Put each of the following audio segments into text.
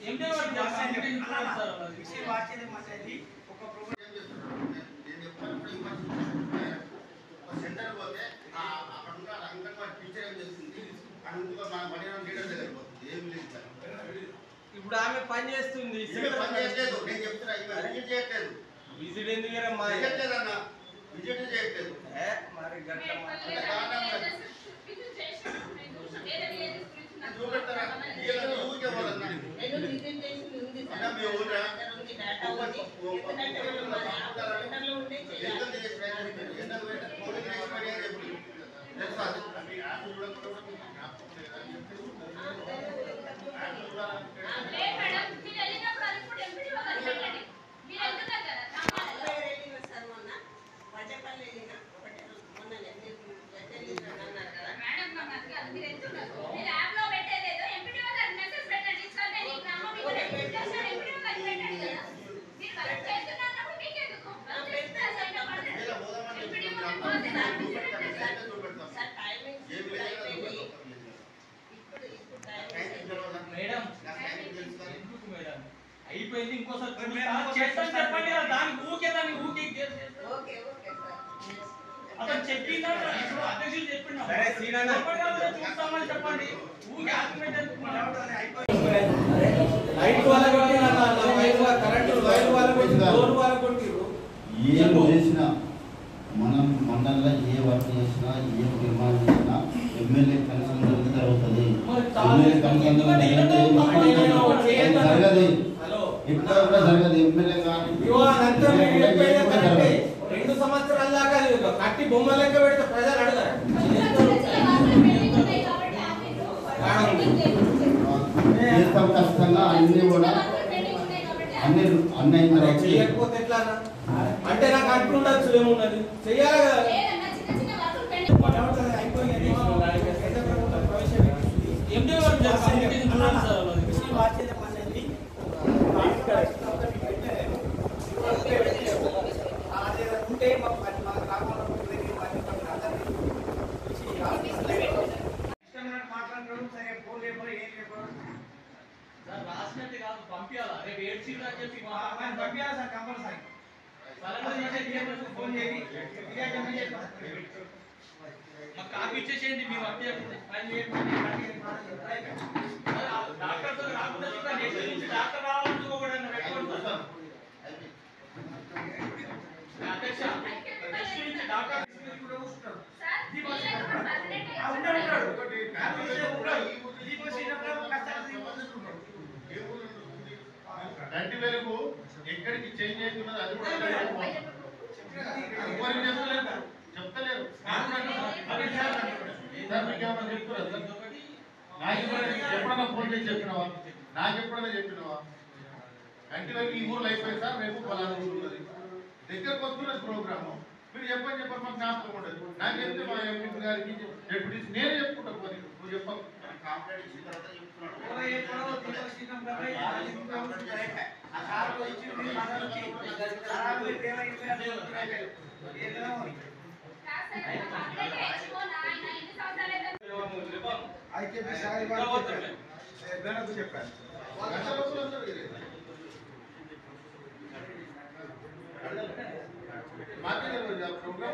ఎంటే వాడు కమ్యూనికేషన్ చేస్తారు విషయం వాచేది మాట్లాడి ఒక ప్రోగ్రామ్ చేస్తున్నారు నేను ఎప్పుడు ఒక సెంటర్ పోతే అక్కడ ఉన్న అంగన్వాడీ టీచర్ ఏం చేస్తుంది అందులో మన మడిన లీడర్ దగ్గర పోతుంది ఏమి లేదు ఇప్పుడు ఆమె పని చేస్తుంది పని చేయట్లేదు నేను చెప్తున్నా ఇవి విజిట్ చేయట్లేదు విజిట్ ఎందుకు మా చేయట్లేదన్న విజిట్ చేయట్లేదు మరి గట్ల చూపెడతారా ఊరికే పోదన్నా మీ ఊరా అయిపోయింది ఇంకోసారి చేస్తాను చెప్పండి దానికి ఊకే అతను చెప్పిందా ఇప్పుడు అధ్యక్షులు చెప్పిండు చూస్తామని చెప్పండి ఊకే ఆర్గ్యుమెంట్ ఏం చేసినా మనం మండలంలో ఏ వర్క్ చేసినా ఏ నిర్మాణం చేసినా ఎమ్మెల్యే కన్సల్ట్ జరుగుతుంది ఎమ్మెల్యే కన్సల్ట్ జరగదు ఇక్కడ కూడా జరగదు ఎమ్మెల్యే కానీ 2 సంవత్సరాల దాకా కట్టి బొమ్మ లెక్క పెడితే ప్రజలు అడగరు చేస్తాం కష్టంగా అన్ని కూడా అన్ని అయిన తర్వాత చేయకపోతే ఎట్లా అంటే నాకు అంటుండొచ్చు ఏమున్నది చెయ్యాలి కదా రాసినట్టు కాదు పంపించాలా రేపు 8 సీట్లు అని చెప్పి పంపించాలి సార్ కంపల్సరీ ఫోన్ చేయండి మాకు కాపీ ఇచ్చేసేయండి మేము డాక్టర్తో రాకుండా డాక్టర్ రావాలనుకోకూడదు అధ్యక్ష డాక్టర్ గంటి వెలుగు ఎక్కడికి చేంజ్ అవుతున్నది అది కూడా చెప్తలేరు ఎప్పుడన్నా ఫోన్ చేసి చెప్పినవా నాకు ఎప్పుడన్నా చెప్పినవా గంటి వెలుగు ఈ ఊర్లో అయిపోయింది సార్ రేపు ఫలానా ఊరున్నది దగ్గరకు వస్తున్నది ప్రోగ్రాము మీరు చెప్పని మాకు జ్ఞాపకం ఉండదు నాకు చెప్తే మా ఎంపీ గారికి డెప్యూటీస్ నేను చెప్పుకుంటా పోనీ నువ్వు చెప్పకు కాంప్లైంట్ ఇచ్చిన తర్వాత చెప్పాను ప్రోగ్రామ్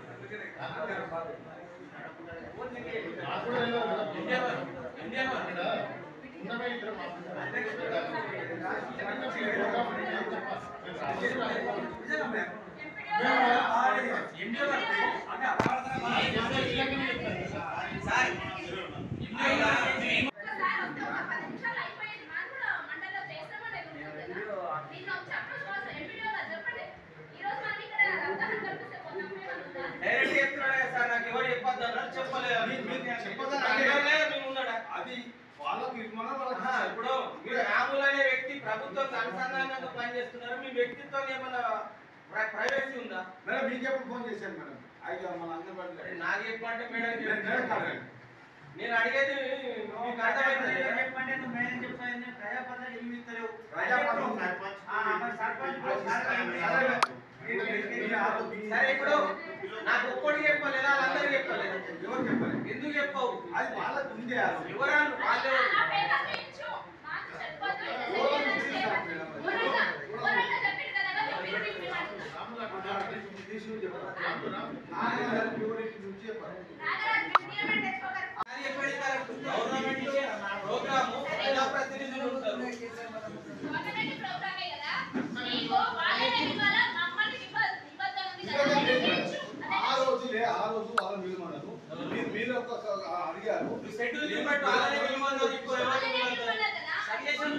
ఇప్పుడు మీరు రాములు అనే వ్యక్తి ప్రభుత్వం అనుసంధానంగా పనిచేస్తున్నారు మీ వ్యక్తిత్వం ఏమైనా ప్రైవసీ ఉందా మేడం మీకు ఎప్పుడు ఫోన్ చేశాను మేడం అయితే మన అందరి నాకు చెప్పంటే మేడం నేను అడిగేది మీకు అర్థమైంది చెప్పంటే నువ్వు మేడం చెప్పాను ప్రజాపత్రం ఇల్లు ఇస్తలేవు సరే ఇప్పుడు నాకు ఒక్కడికి చెప్పలేదు వాళ్ళందరికీ చెప్పలేదు ఎవరు చెప్పాలి ఎందుకు చెప్పవు అది వాళ్ళకు ఉంది ఎవరాలు వాళ్ళే షెడ్యూల్ చూపెట్టు అలానే ఇవ్వమన్నారు ఇప్పుడు సజెషన్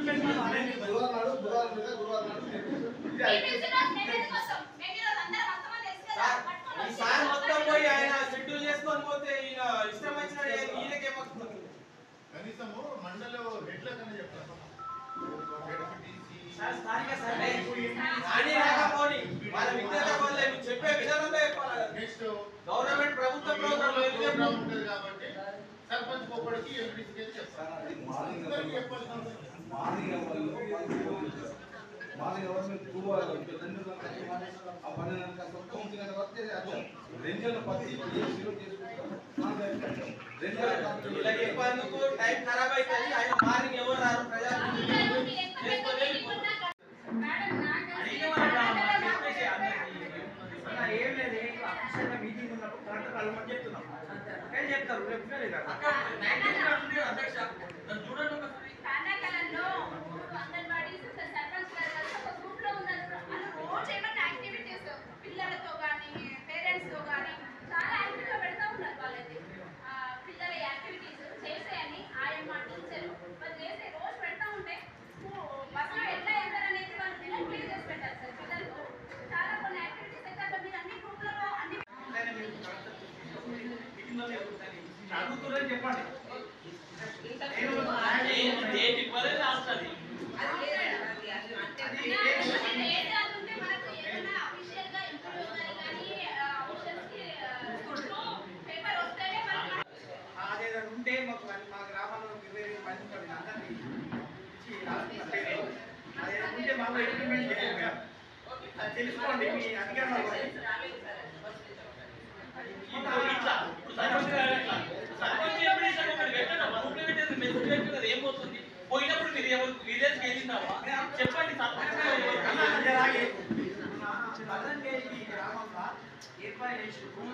సార్ మొత్తం పోయి ఆయన షెడ్యూల్ చేసుకొని పోతే ఈయన ఇష్టం వచ్చిన ఈయనకేమొస్తుంది కనీసము మండలి హెడ్లకన్నా చెప్తాను వాళ్ళ విజ్ఞత వల్ల మీరు చెప్పే విధానంలో చెప్పాలి. నెక్స్ట్ గవర్నమెంట్ ప్రభుత్వ ప్రోగ్రామ్ ఉంటుంది కాబట్టి సర్పంచ్ ఒక్కడికి ఎంపీటీసీ చెప్తాను. ఇలా చెప్పేందుకు టైం ఖరాబ్ అవుతుంది. ఆయన మార్నింగ్ ఎవరు రారు ప్రజలు ఏం లేదు అఫీషియల్గా మీటింగ్ ఉన్నప్పుడు కరెక్ట్ కలమని చెప్తున్నాం ఏం చెప్తారు రేపు పిల్లలతో కానీ పేరెంట్స్ తో కానీ చాలా యాక్టివ్గా పెడతా ఉన్నారు. వాళ్ళైతే పిల్లల యాక్టివిటీస్ చేసేయని ఆయమ్మ టీచర్ వాళ్ళు చేసే రోజు పెడతా ఉంటే బస్సులో ఎట్లా వెళ్తారు అనేది వాళ్ళు పిల్లలు క్లియర్ చేసి పెట్టారు సార్. పిల్లలకు చాలా కొన్ని యాక్టివిటీస్ అయితే అట్లా మీరు అన్ని గ్రూప్లలో అన్ని అడుగుతున్నారని చెప్పండి. అదేదైనా ఉంటే మాకు మా గ్రామంలో 20 మంది ఉంటారు. అందరినీ ఇచ్చి రాసుకున్నారు. అదేదైనా ఉంటే మాకు ఇంప్లిమెంట్ చేయాలి మేడం. అది తెలుసుకోండి మీ అధికారులు ఏమవుతుంది పోయినప్పుడు మీరు ఎవరు విలేజ్కి వెళ్ళినావా చెప్పండి. గ్రామంలో ఏర్పాటు చేసి